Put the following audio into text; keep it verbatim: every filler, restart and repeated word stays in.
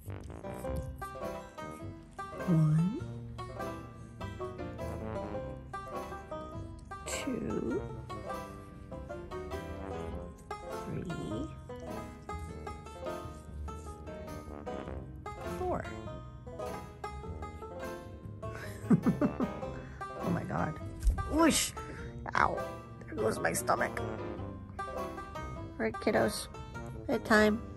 One, two, three, four. Oh my god. Whoosh! Ow. There goes my stomach. Alright, kiddos. Bedtime.